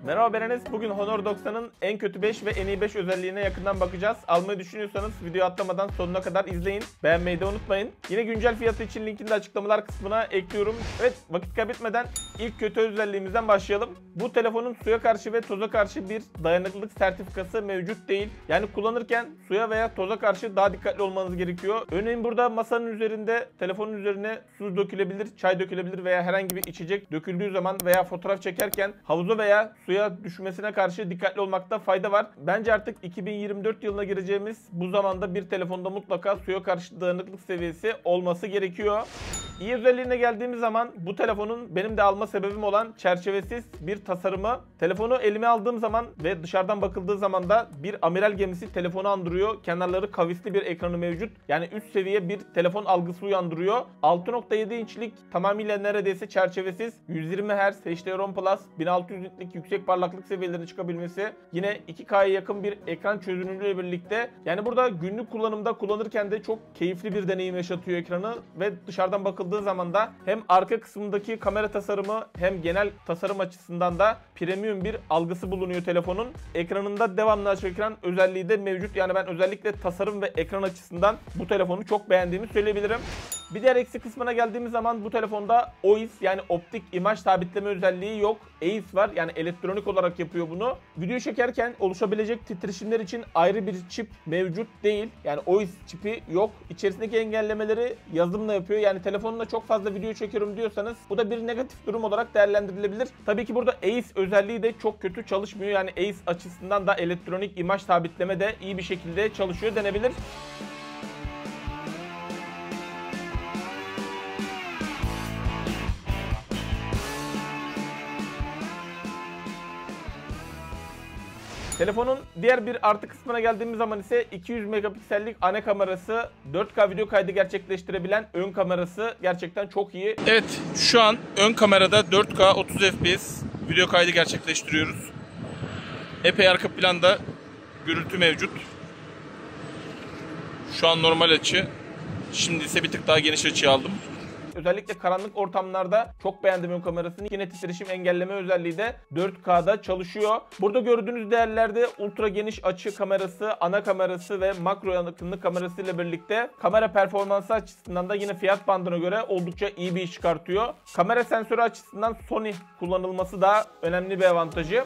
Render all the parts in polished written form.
Merhaba ben Enes. Bugün Honor 90'ın en kötü 5 ve en iyi 5 özelliğine yakından bakacağız. Almayı düşünüyorsanız videoyu atlamadan sonuna kadar izleyin. Beğenmeyi de unutmayın. Yine güncel fiyatı için linkini de açıklamalar kısmına ekliyorum. Evet, vakit kaybetmeden ilk kötü özelliğimizden başlayalım. Bu telefonun suya karşı ve toza karşı bir dayanıklılık sertifikası mevcut değil. Yani kullanırken suya veya toza karşı daha dikkatli olmanız gerekiyor. Örneğin burada masanın üzerinde, telefonun üzerine su dökülebilir, çay dökülebilir veya herhangi bir içecek döküldüğü zaman veya fotoğraf çekerken havuza veya suya düşmesine karşı dikkatli olmakta fayda var. Bence artık 2024 yılına gireceğimiz bu zamanda bir telefonda mutlaka suya karşı dayanıklık seviyesi olması gerekiyor. İyi özelliğine geldiğimiz zaman bu telefonun benim de alma sebebim olan çerçevesiz bir tasarımı. Telefonu elime aldığım zaman ve dışarıdan bakıldığı zaman da bir amiral gemisi telefonu andırıyor. Kenarları kavisli bir ekranı mevcut. Yani üst seviye bir telefon algısı uyandırıyor. 6.7 inçlik tamamıyla neredeyse çerçevesiz 120 Hz HDR10 Plus 1600 nitlik yüksek parlaklık seviyelerine çıkabilmesi. Yine 2K'ya yakın bir ekran çözünürlüğüyle birlikte. Yani burada günlük kullanımda kullanırken de çok keyifli bir deneyim yaşatıyor ekranı ve dışarıdan bakıldığı zaman da hem arka kısmındaki kamera tasarımı hem genel tasarım açısından da premium bir algısı bulunuyor telefonun. Ekranında devamlı açık ekran özelliği de mevcut. Yani ben özellikle tasarım ve ekran açısından bu telefonu çok beğendiğimi söyleyebilirim. Bir diğer eksi kısmına geldiğimiz zaman bu telefonda OIS yani optik imaj sabitleme özelliği yok. EIS var, yani elektronik olarak yapıyor bunu. Video çekerken oluşabilecek titreşimler için ayrı bir çip mevcut değil. Yani OIS çipi yok. İçerisindeki engellemeleri yazılımla yapıyor. Yani telefonla çok fazla video çekiyorum diyorsanız bu da bir negatif durum olarak değerlendirilebilir. Tabii ki burada EIS özelliği de çok kötü çalışmıyor. Yani EIS açısından da elektronik imaj sabitleme de iyi bir şekilde çalışıyor denebilir. Telefonun diğer bir artı kısmına geldiğimiz zaman ise 200 megapiksellik ana kamerası, 4K video kaydı gerçekleştirebilen ön kamerası gerçekten çok iyi. Evet, şu an ön kamerada 4K 30 FPS video kaydı gerçekleştiriyoruz. Epey arka planda gürültü mevcut. Şu an normal açı. Şimdi ise bir tık daha geniş açıya aldım. Özellikle karanlık ortamlarda çok beğendim ön kamerasını. Yine titreşim engelleme özelliği de 4K'da çalışıyor. Burada gördüğünüz değerlerde ultra geniş açı kamerası, ana kamerası ve makro yakınlık kamerası ile birlikte kamera performansı açısından da yine fiyat bandına göre oldukça iyi bir iş çıkartıyor. Kamera sensörü açısından Sony kullanılması da önemli bir avantajı.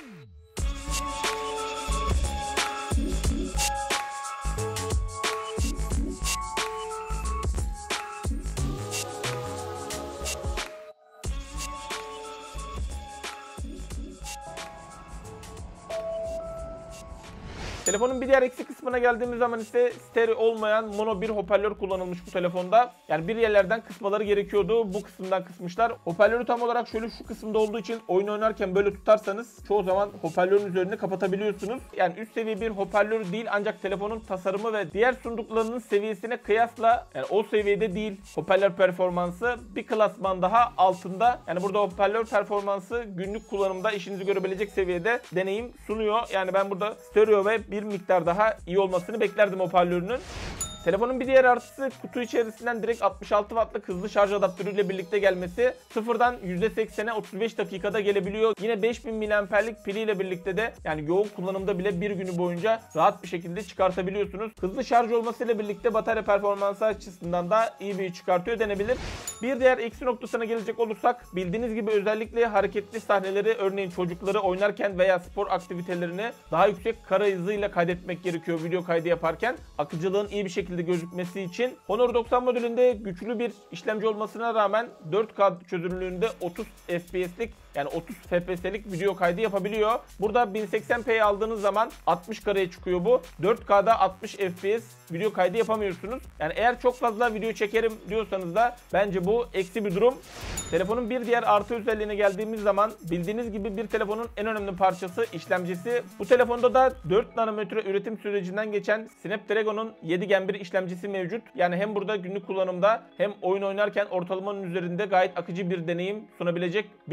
Telefonun bir diğer eksik kısmına geldiğimiz zaman ise stereo olmayan mono bir hoparlör kullanılmış bu telefonda. Yani bir yerlerden kısmaları gerekiyordu. Bu kısımdan kısmışlar. Hoparlörü tam olarak şöyle şu kısımda olduğu için oyun oynarken böyle tutarsanız çoğu zaman hoparlörün üzerini kapatabiliyorsunuz. Yani üst seviye bir hoparlör değil, ancak telefonun tasarımı ve diğer sunduklarının seviyesine kıyasla yani o seviyede değil. Hoparlör performansı bir klasman daha altında. Yani burada hoparlör performansı günlük kullanımda işinizi görebilecek seviyede deneyim sunuyor. Yani ben burada stereo ve bir miktar daha iyi olmasını beklerdim hoparlörünün. Telefonun bir diğer artısı kutu içerisinden direkt 66 wattlık hızlı şarj adaptörüyle birlikte gelmesi. Sıfırdan %80'e 35 dakikada gelebiliyor. Yine 5000 mAh'lik piliyle birlikte de yani yoğun kullanımda bile bir günü boyunca rahat bir şekilde çıkartabiliyorsunuz. Hızlı şarj olmasıyla birlikte batarya performansı açısından da iyi bir iş çıkartıyor denebilir. Bir diğer eksi noktasına gelecek olursak, bildiğiniz gibi özellikle hareketli sahneleri, örneğin çocukları oynarken veya spor aktivitelerini daha yüksek kara hızıyla kaydetmek gerekiyor video kaydı yaparken. Akıcılığın iyi bir şekilde gözükmesi için Honor 90 modülünde güçlü bir işlemci olmasına rağmen 4K çözünürlüğünde 30 FPS'lik yani 30 FPS'lik video kaydı yapabiliyor. Burada 1080p'yi aldığınız zaman 60 kareye çıkıyor bu. 4K'da 60 FPS video kaydı yapamıyorsunuz. Yani eğer çok fazla video çekerim diyorsanız da bence bu eksi bir durum. Telefonun bir diğer artı özelliğine geldiğimiz zaman, bildiğiniz gibi bir telefonun en önemli parçası işlemcisi. Bu telefonda da 4 nanometre üretim sürecinden geçen Snapdragon'un 7 Gen 1 işlemcisi mevcut. Yani hem burada günlük kullanımda hem oyun oynarken ortalamanın üzerinde gayet akıcı bir deneyim sunabilecek bir işlemci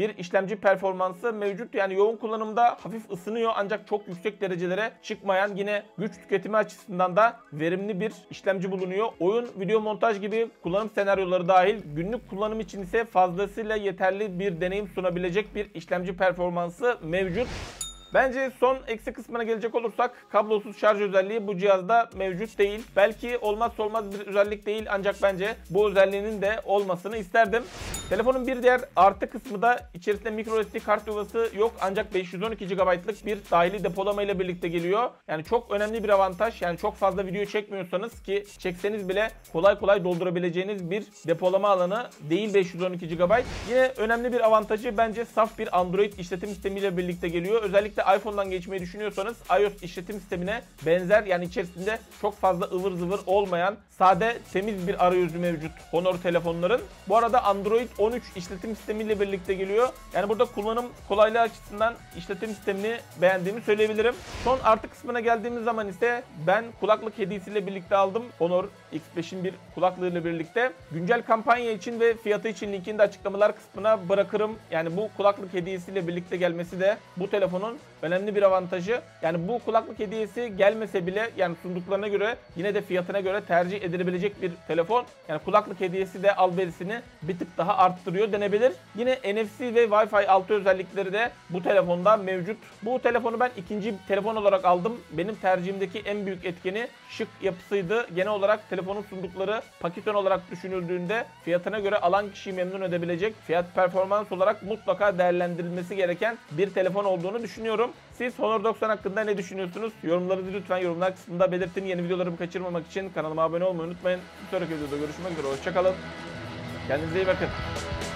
işlemci performansı mevcut. Yani yoğun kullanımda hafif ısınıyor ancak çok yüksek derecelere çıkmayan, yine güç tüketimi açısından da verimli bir işlemci bulunuyor. Oyun, video montaj gibi kullanım senaryoları dahil günlük kullanım için ise fazlasıyla yeterli bir deneyim sunabilecek bir işlemci performansı mevcut. Bence son eksi kısmına gelecek olursak kablosuz şarj özelliği bu cihazda mevcut değil. Belki olmazsa olmaz bir özellik değil ancak bence bu özelliğinin de olmasını isterdim. Telefonun bir diğer artı kısmı da içerisinde microSD kart yuvası yok ancak 512 GB'lık bir dahili depolama ile birlikte geliyor. Yani çok önemli bir avantaj. Yani çok fazla video çekmiyorsanız, ki çekseniz bile kolay kolay doldurabileceğiniz bir depolama alanı değil 512 GB. Yine önemli bir avantajı bence saf bir Android işletim sistemiyle birlikte geliyor. Özellikle iPhone'dan geçmeyi düşünüyorsanız iOS işletim sistemine benzer, yani içerisinde çok fazla ıvır zıvır olmayan sade temiz bir arayüzü mevcut Honor telefonların. Bu arada Android 13 işletim sistemiyle birlikte geliyor. Yani burada kullanım kolaylığı açısından işletim sistemini beğendiğimi söyleyebilirim. Son artı kısmına geldiğimiz zaman ise ben kulaklık hediyesiyle birlikte aldım. Honor X5'in bir kulaklığıyla birlikte. Güncel kampanya için ve fiyatı için linkini de açıklamalar kısmına bırakırım. Yani bu kulaklık hediyesiyle birlikte gelmesi de bu telefonun önemli bir avantajı. Yani bu kulaklık hediyesi gelmese bile yani sunduklarına göre yine de fiyatına göre tercih edilebilecek bir telefon. Yani kulaklık hediyesi de alberisini bir tık daha arttırıyor denebilir. Yine NFC ve Wi-Fi 6 özellikleri de bu telefonda mevcut. Bu telefonu ben ikinci telefon olarak aldım. Benim tercihimdeki en büyük etkeni şık yapısıydı. Genel olarak telefonun sundukları paketon olarak düşünüldüğünde fiyatına göre alan kişiyi memnun edebilecek, fiyat performans olarak mutlaka değerlendirilmesi gereken bir telefon olduğunu düşünüyorum. Siz Honor 90 hakkında ne düşünüyorsunuz? Yorumlarınızı lütfen yorumlar kısmında belirtin. Yeni videolarımı kaçırmamak için kanalıma abone olmayı unutmayın. Bir sonraki videoda görüşmek üzere. Hoşçakalın. Kendinize iyi bakın.